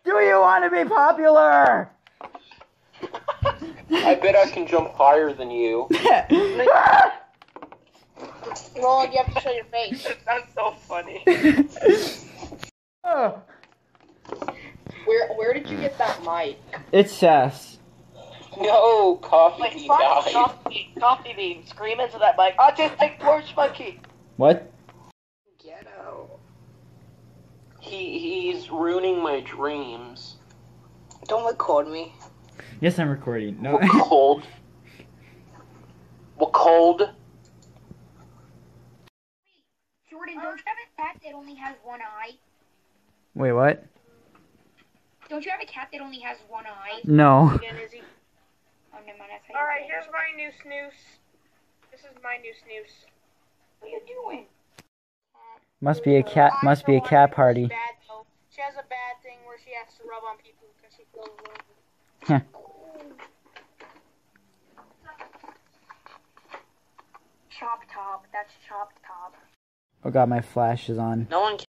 Do you want to be popular? I bet I can jump higher than you. Roland, you have to show your face. That's so funny. Oh. Where did you get that mic? It's Seth's. No, Coffee Like, Bean fuck died. Coffee Bean, scream into that mic. Autistic porch monkey. What? Ghetto. He's ruining my dreams. Don't record me. Yes, I'm recording. No. We're cold. We're cold. Jordan, don't you have a cat that only has one eye? Wait, what? Don't you have a cat that only has one eye? No. Again, Izzy. Oh, never mind. That's how you Alright, say it. here's my new snooze. This is my new snooze. What are you doing? Must be a cat. Must be a cat party. She's bad, though. She has a bad thing where she has to rub on people because she feels lonely. Huh. Chop top. That's chop top. Oh god, my flash is on. No one